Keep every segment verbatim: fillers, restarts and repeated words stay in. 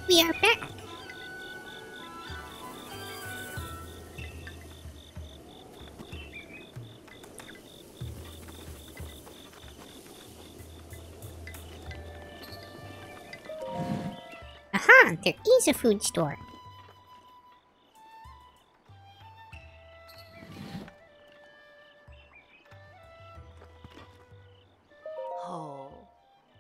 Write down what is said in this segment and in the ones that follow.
We are back. Aha! There is a food store. Oh.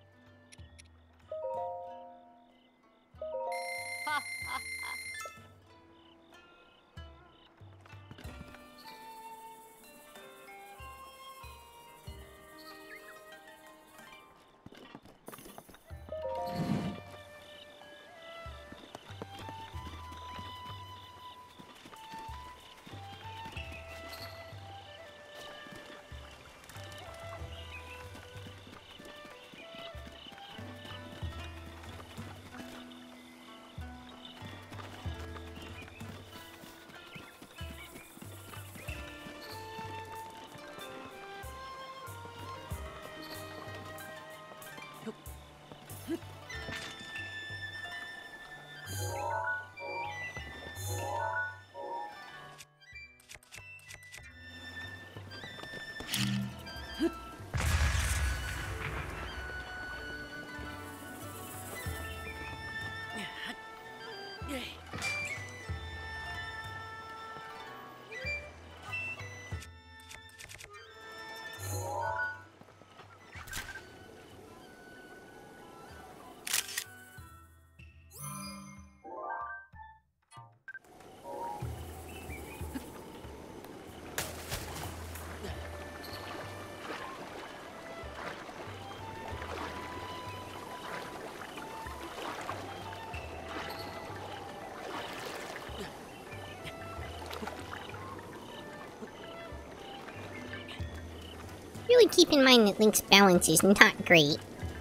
Really keep in mind that Link's balance is not great.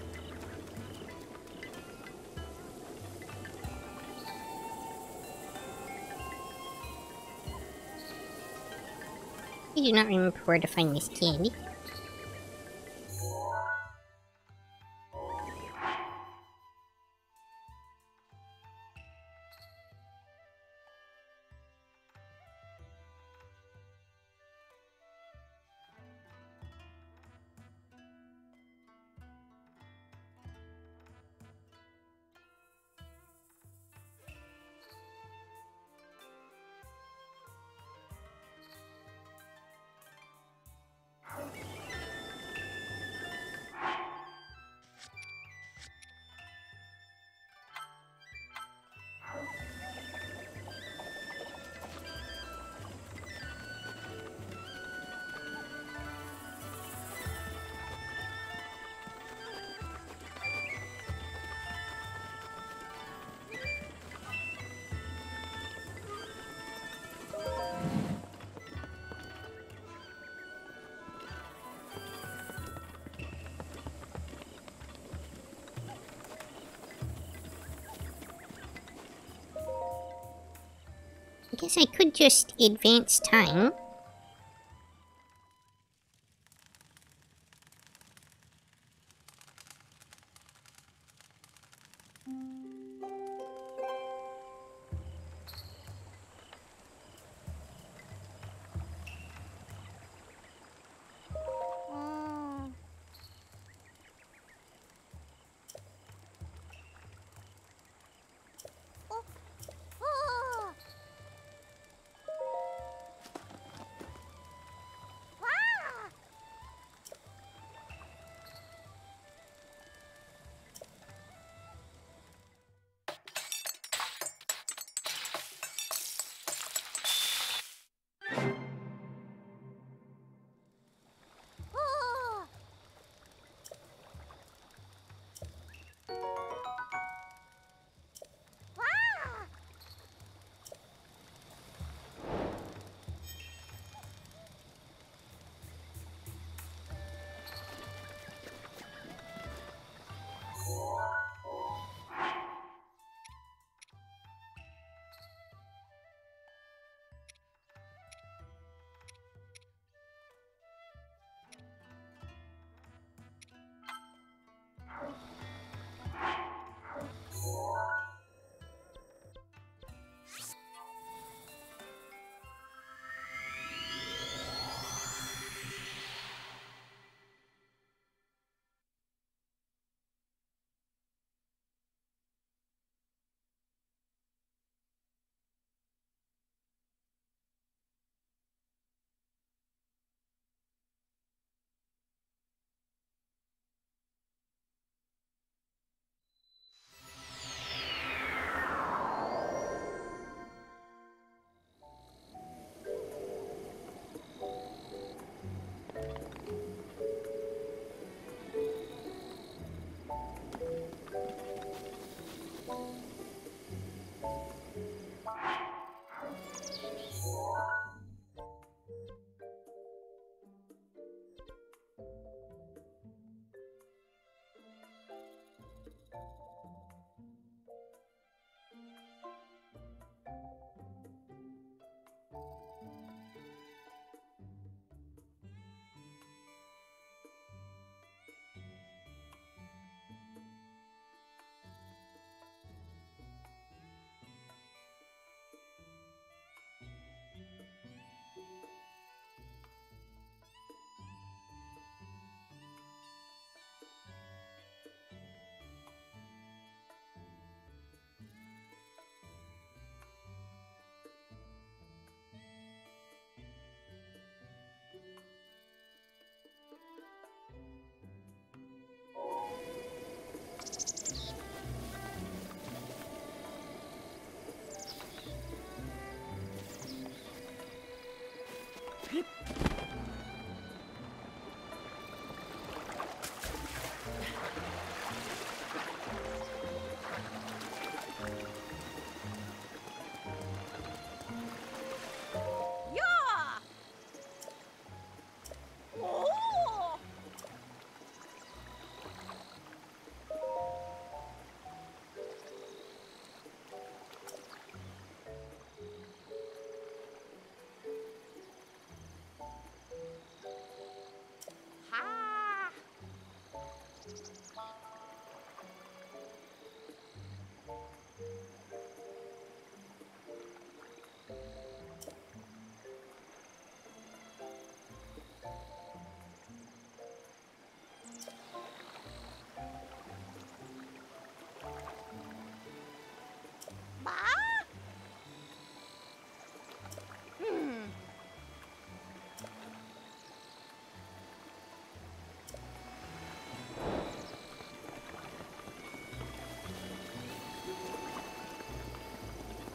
I do not remember where to find this candy. I guess I could just advance time.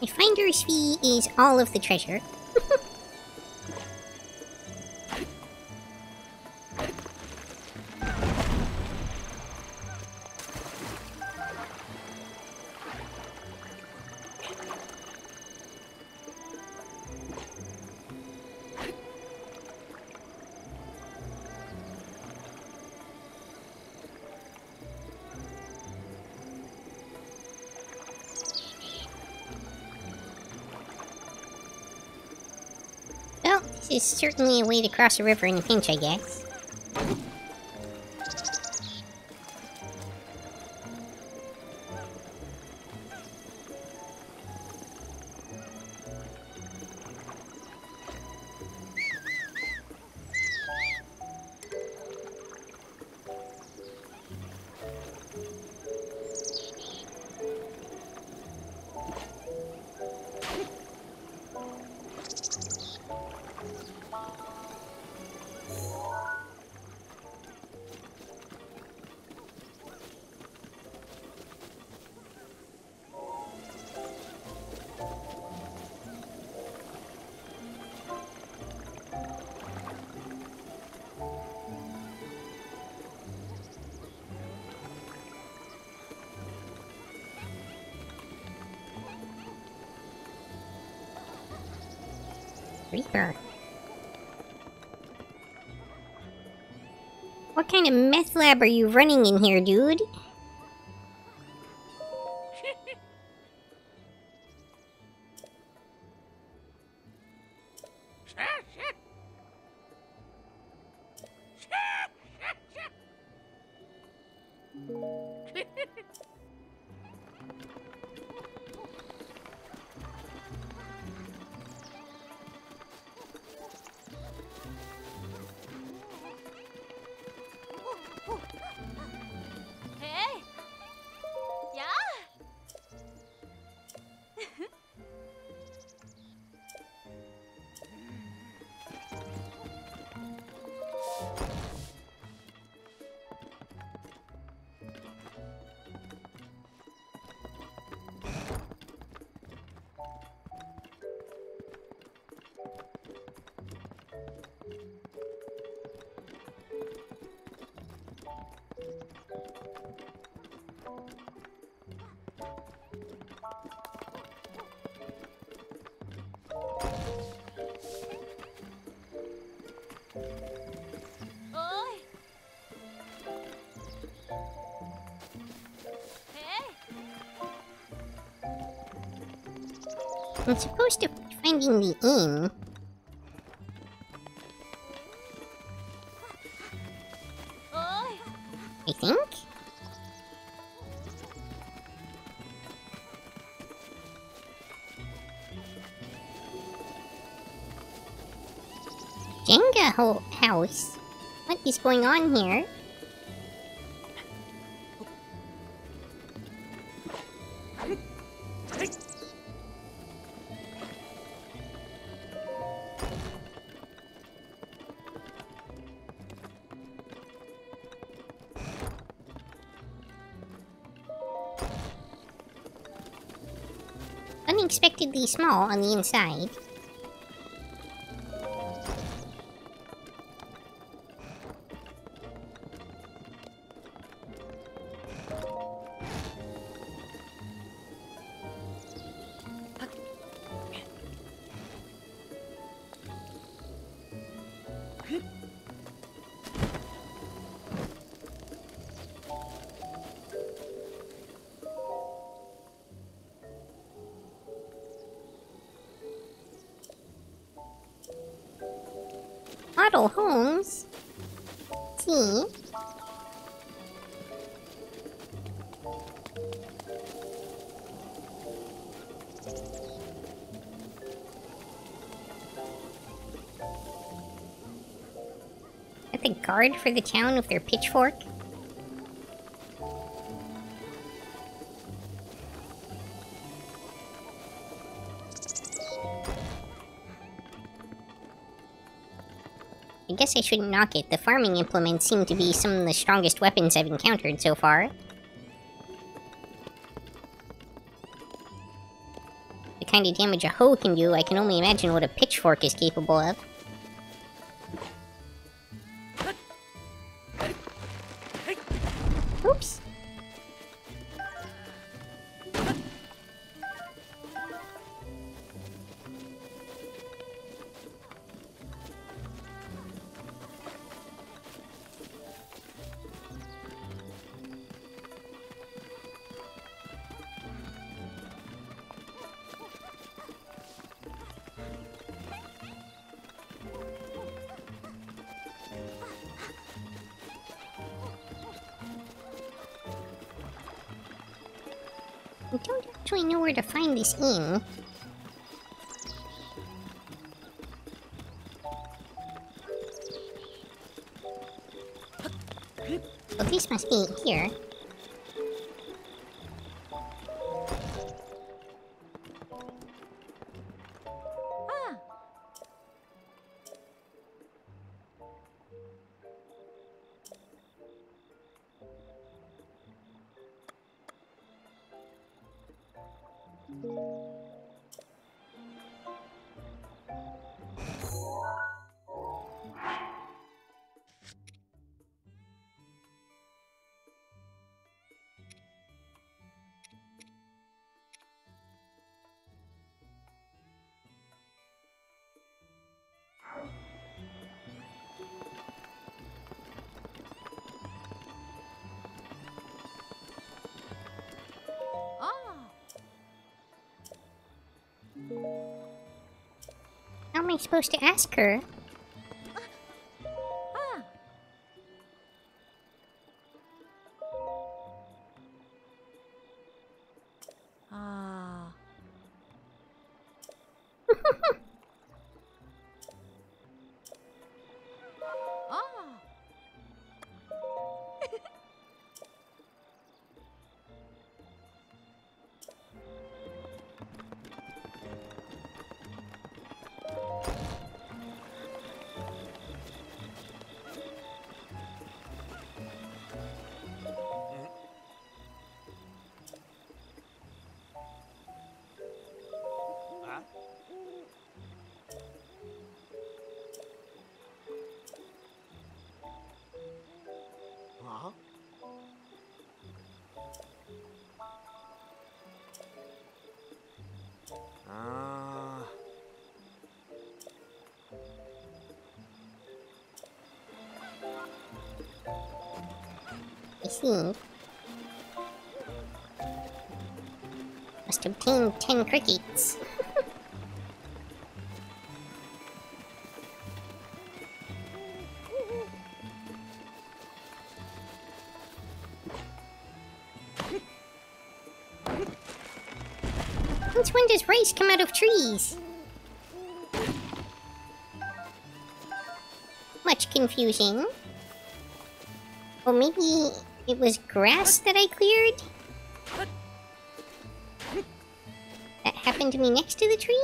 My finder's fee is all of the treasure. Well, this is certainly a way to cross a river in a pinch, I guess. Reaper. What kind of meth lab are you running in here, dude? Hey! Yeah! Oi! Hey! I'm supposed to be finding the inn. Oi! I think? Jenga ho house? What is going on here? Unexpectedly small on the inside. Model homes? See? At the guard for the town with their pitchfork? I guess I shouldn't knock it. The farming implements seem to be some of the strongest weapons I've encountered so far. The kind of damage a hoe can do, I can only imagine what a pitchfork is capable of. Oops. I don't actually know where to find this inn. Well, this must be it here. Ah. How am I supposed to ask her? Ah. Ah. Ah. Huh? Ah. I see. Must obtain ten crickets. Since when does rice come out of trees? Much confusing. Or maybe it was grass that I cleared? That happened to be next to the tree?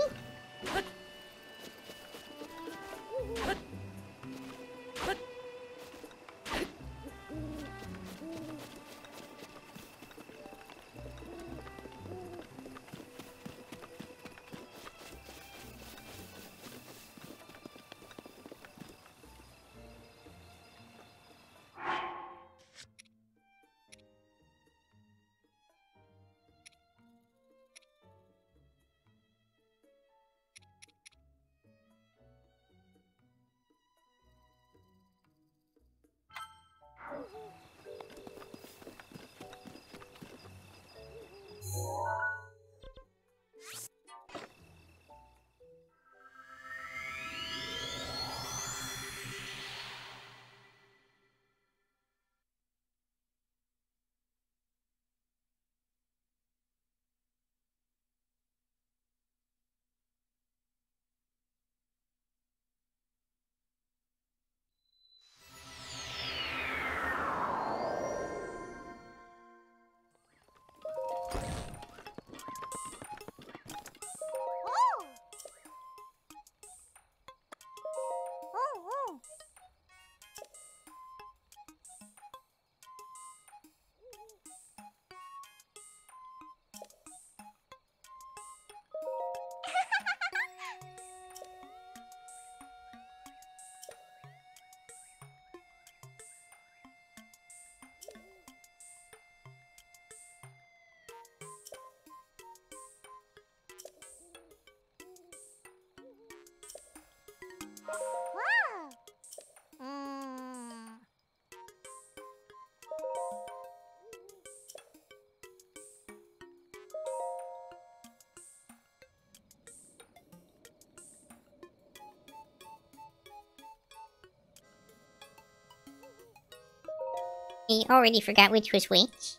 I already forgot which was which.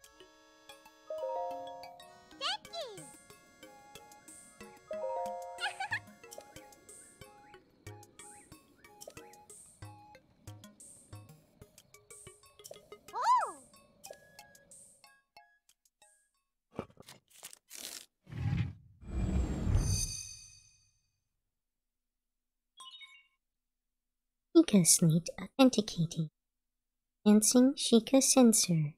Sheikah Slate authenticating. Enhancing Sheikah sensor.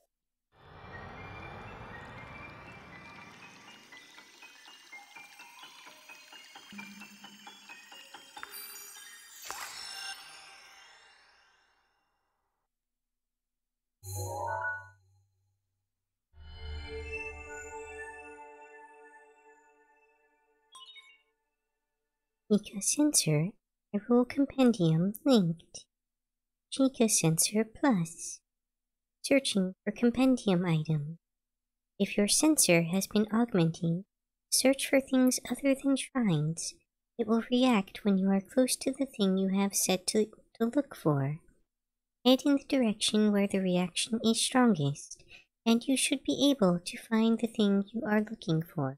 Sheikah sensor, a rule compendium linked. Sheikah sensor plus. Searching for compendium item. If your sensor has been augmenting, search for things other than shrines. It will react when you are close to the thing you have set to, to look for. Head in the direction where the reaction is strongest, and you should be able to find the thing you are looking for.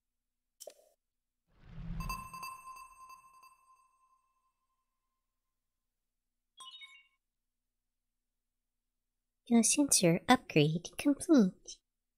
Your sensor upgrade complete.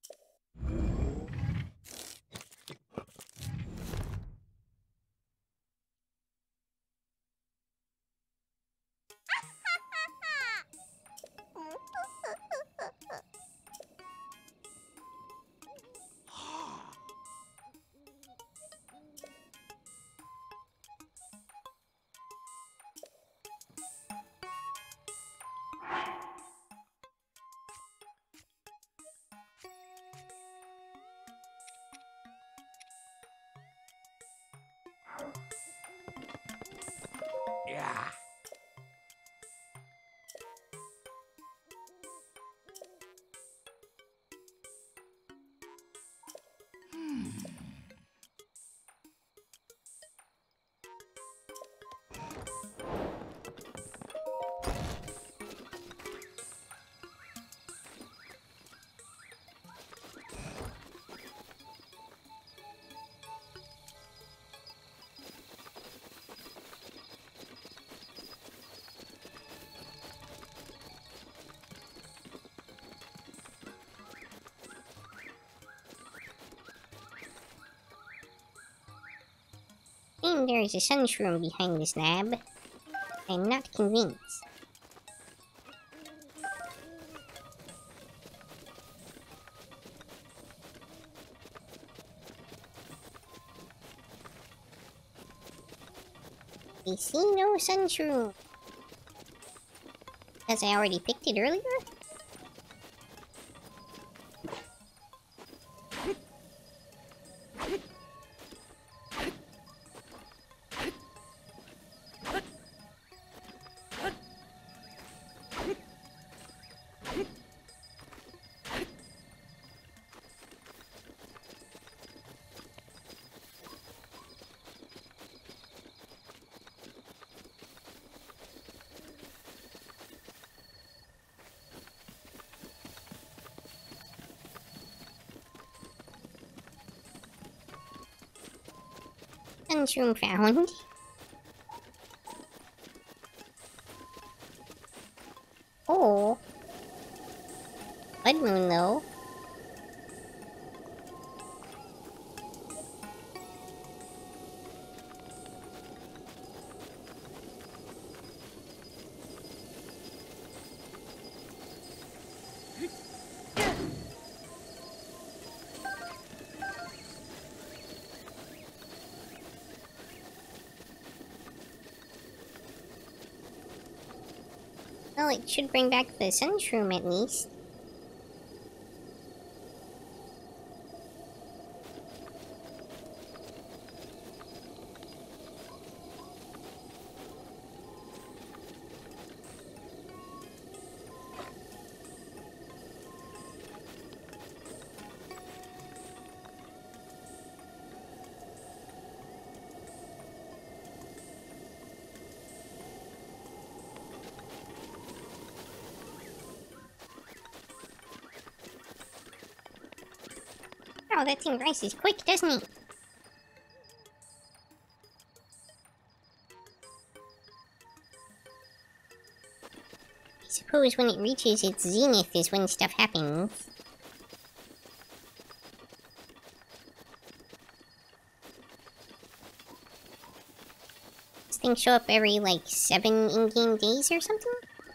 Yeah. I think there is a sunshroom behind this lab. I'm not convinced. I see no sunshroom. Because I already picked it earlier? Sunshroom found. Oh. Blood moon, though. Well, it should bring back the sunshroom at least. Wow, that thing rises quick, doesn't it? I suppose when it reaches its zenith is when stuff happens. These things show up every, like, seven in-game days or something?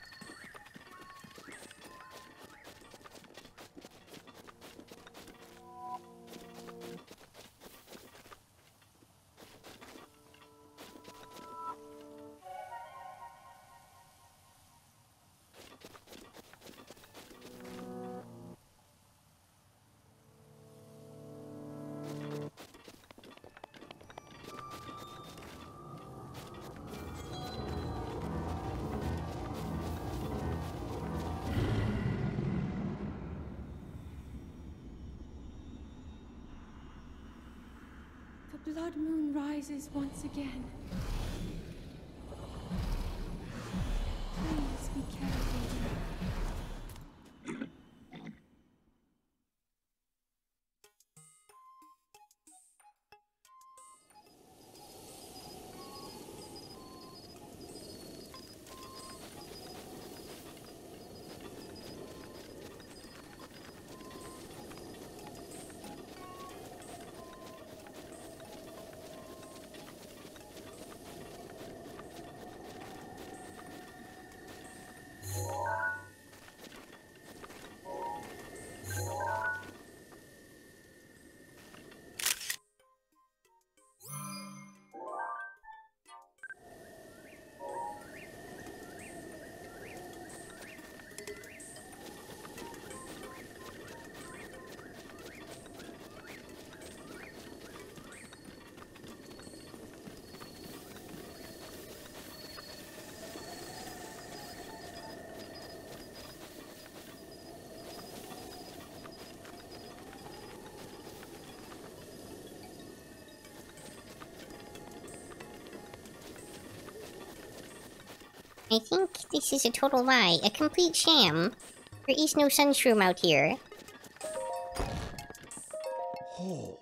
The blood moon rises once again. Please be careful. I think this is a total lie, a complete sham. There is no sunshroom out here. Oh.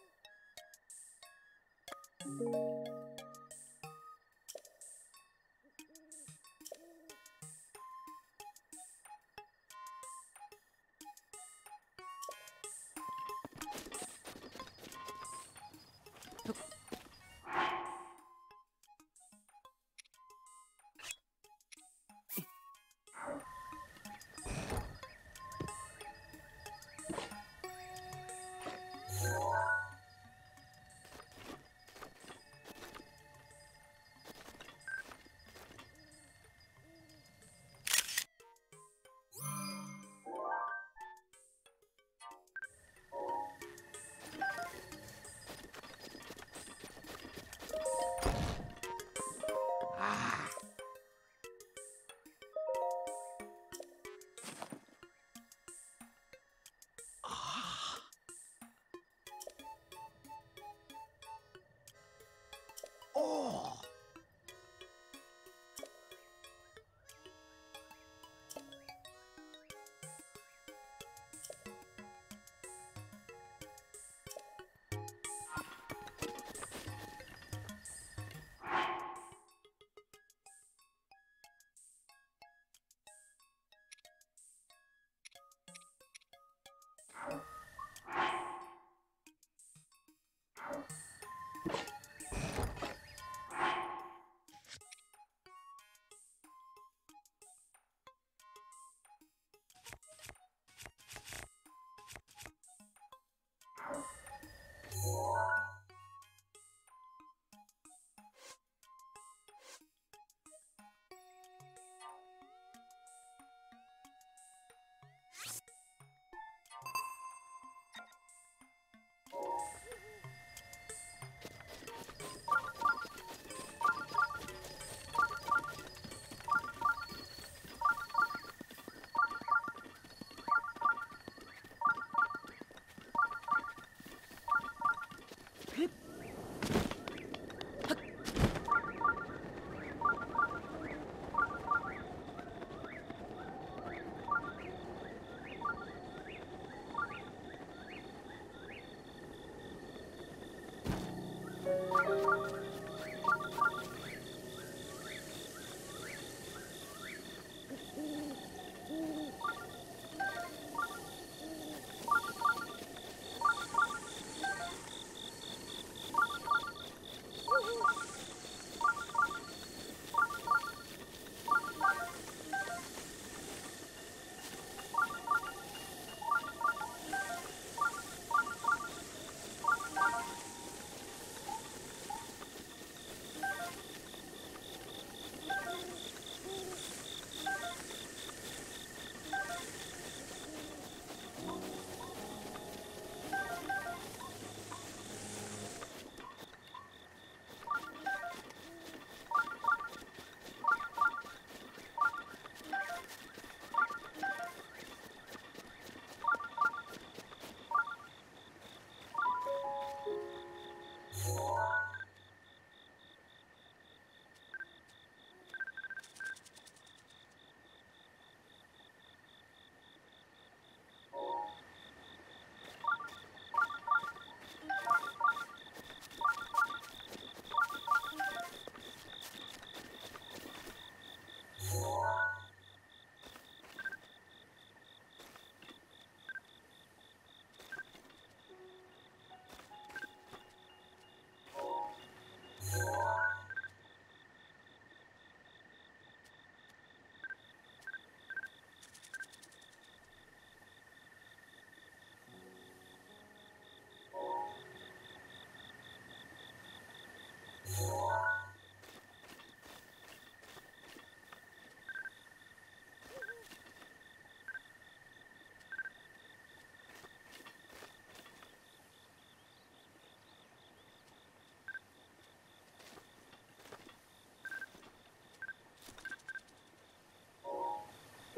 Oh.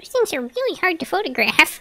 Those things are really hard to photograph.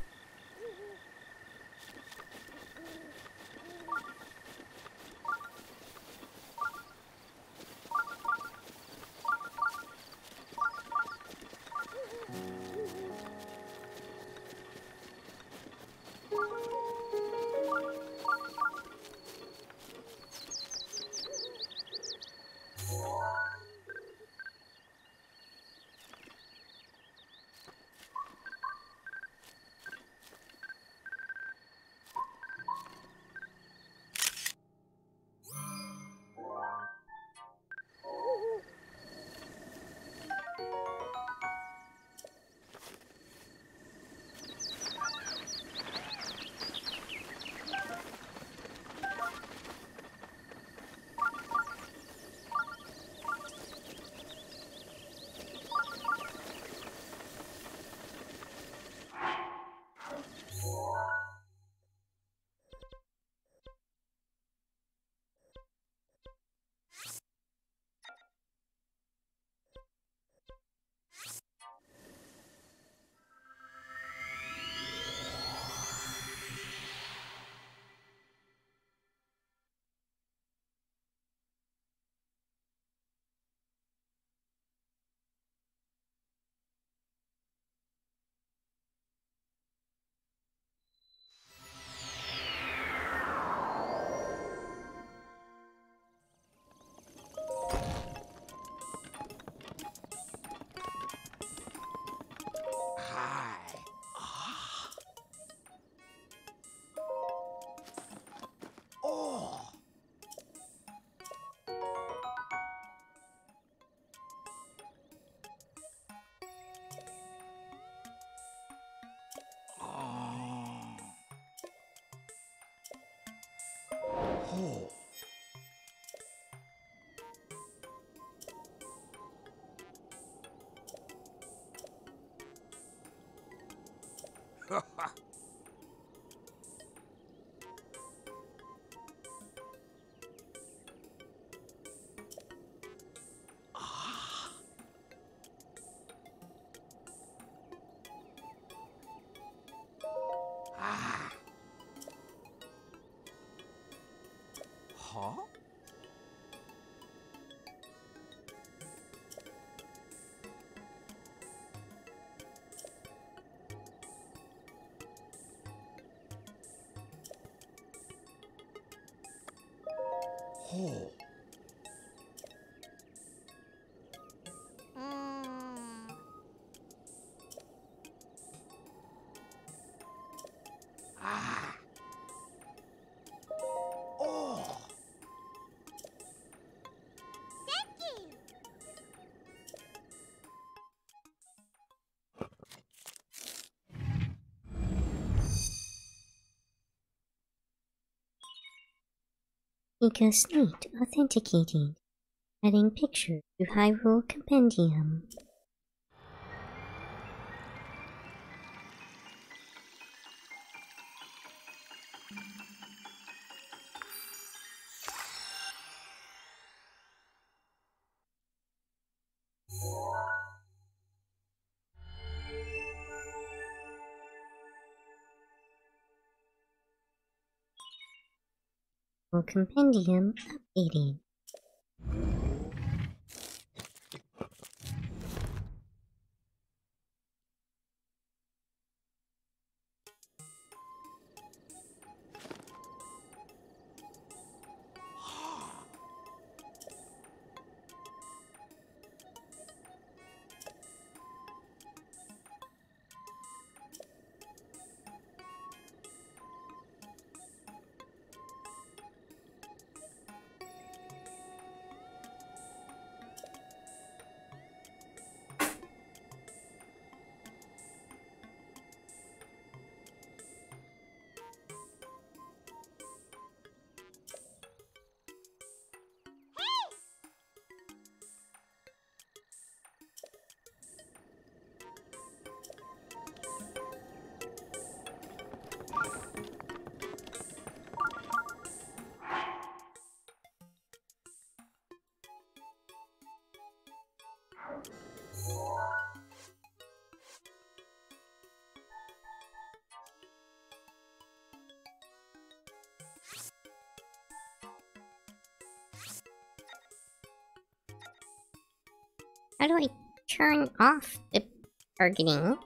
Hi. Ah. Oh. Oh. Oh. Ha ha. Ah. Ah. Huh? Oh. Mm. Ah. Oh. EcoSnake authenticated. Adding picture to Hyrule Compendium. Hyrule Compendium updated. How do I turn off the targeting?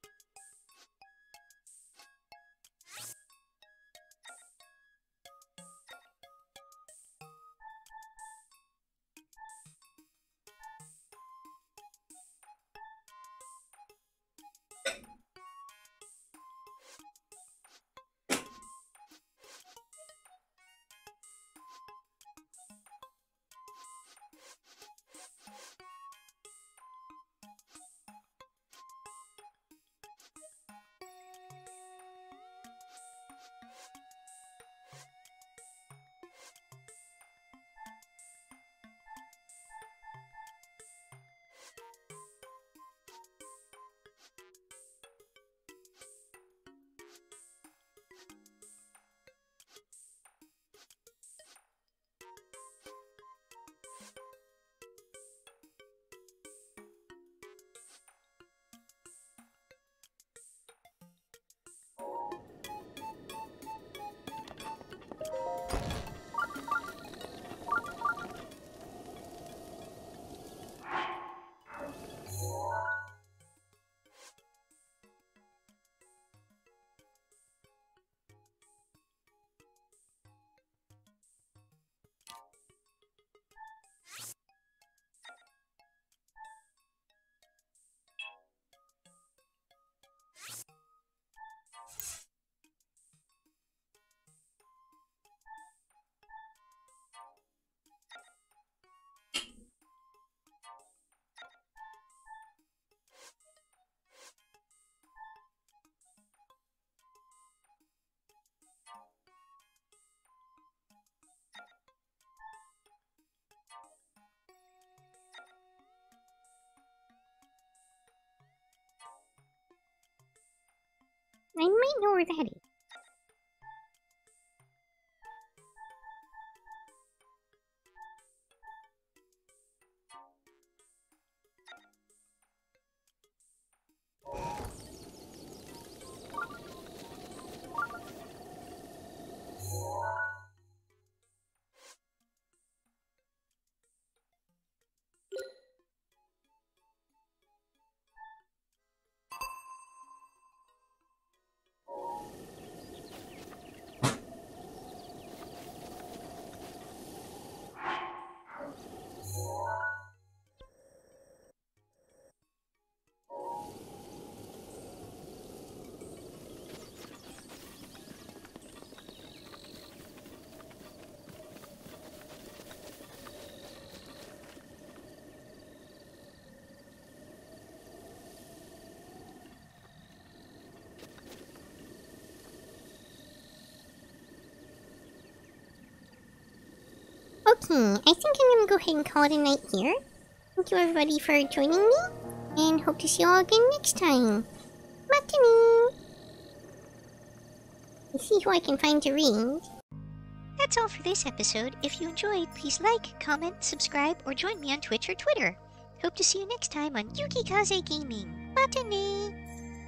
I might know where that is. Okay, I think I'm gonna go ahead and call it a night here. Thank you everybody for joining me, and hope to see you all again next time. Matane! Let's see who I can find to read. That's all for this episode. If you enjoyed, please like, comment, subscribe, or join me on Twitch or Twitter. Hope to see you next time on Yuki Kaze Gaming. Matane!